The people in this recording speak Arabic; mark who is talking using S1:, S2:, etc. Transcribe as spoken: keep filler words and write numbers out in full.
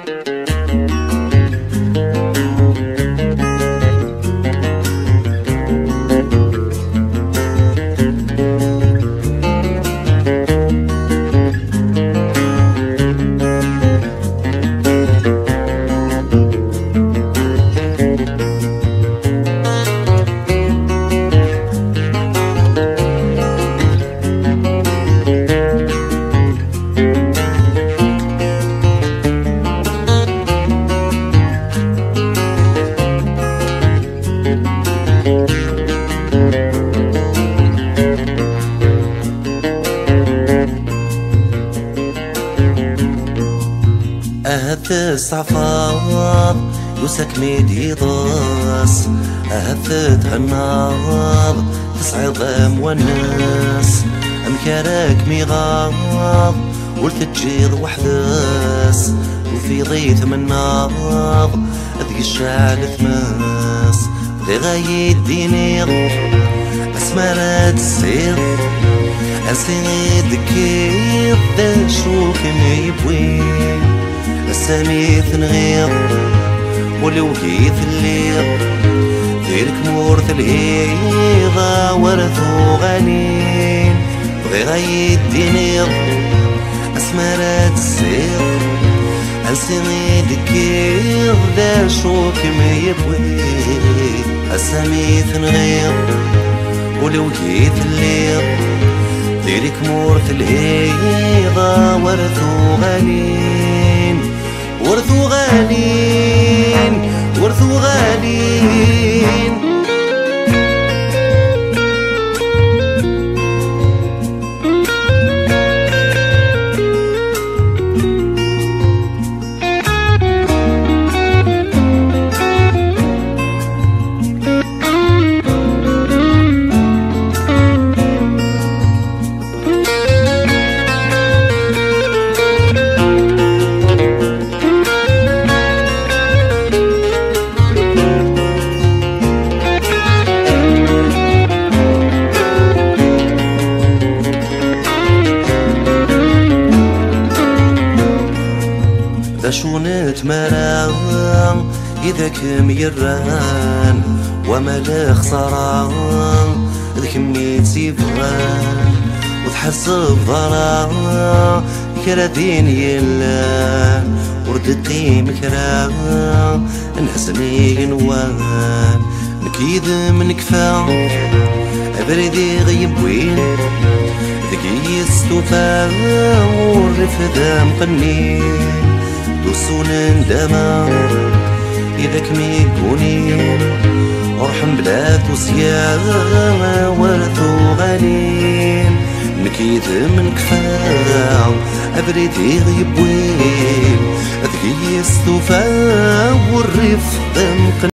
S1: أهث الصعفاض يوسك ميدي ضاس، أهث تهناض تصعد والناس أمكارك ميغاض ولت تجيض وحداس وفي ضيث من ناض أذق الشعل ثماس ذي غايد دينيض أسمارات السيض أسيد كيض ذا شوك ميبوين السميث نغيض ولو كيث الليض ديرك مورث الهيضة ورثو غنين بغي غايد دينيض أسمارات السيض أسميد كيض ذا شوك ميبوين السميث نغيض ولو كيث الليض ديرك مورث الهيضة ورثو غنين ورثو غالين ورثو غالين. شو نتمرى إذا كم يران وما خسران إذا كميت سيفغان وتحسب ضرا كرادين يلا وردتي مكرا نحسني نوان نكيد من كفا أبردي غيب وين ذكي استوفا والرفدا مقنين دوسون اندما إذا كميكونين أرحم بلاد وسيا ورثو غنين نكيد من كفا أبريدي غيبوين ذكي استوفا والرفد مقنين.